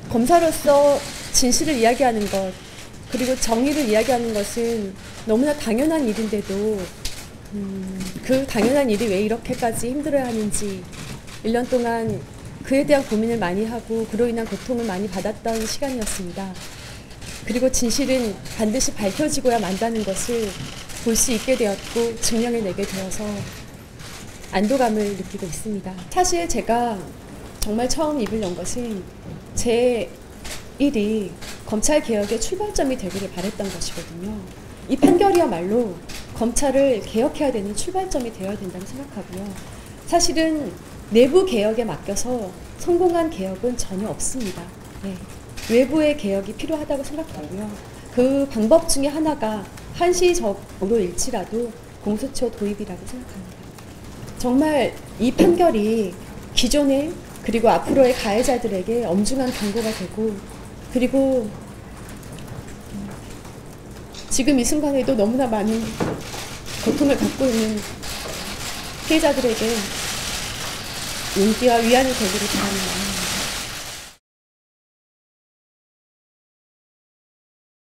검사로서 진실을 이야기하는 것, 그리고 정의를 이야기하는 것은 너무나 당연한 일인데도 그 당연한 일이 왜 이렇게까지 힘들어야 하는지 1년 동안 그에 대한 고민을 많이 하고 그로 인한 고통을 많이 받았던 시간이었습니다. 그리고 진실은 반드시 밝혀지고야 만다는 것을 볼 수 있게 되었고 증명해내게 되어서 안도감을 느끼고 있습니다. 사실 제가 정말 처음 입을 연 것은 제 일이 검찰개혁의 출발점이 되기를 바랬던 것이거든요. 이 판결이야말로 검찰을 개혁해야 되는 출발점이 되어야 된다고 생각하고요. 사실은 내부 개혁에 맡겨서 성공한 개혁은 전혀 없습니다. 네. 외부의 개혁이 필요하다고 생각하고요. 그 방법 중에 하나가 한시적으로 일치라도 공수처 도입이라고 생각합니다. 정말 이 판결이 기존의 그리고 앞으로의 가해자들에게 엄중한 경고가 되고, 그리고 지금 이 순간에도 너무나 많은 고통을 갖고 있는 피해자들에게 용기와 위안이 되기를 바랍니다.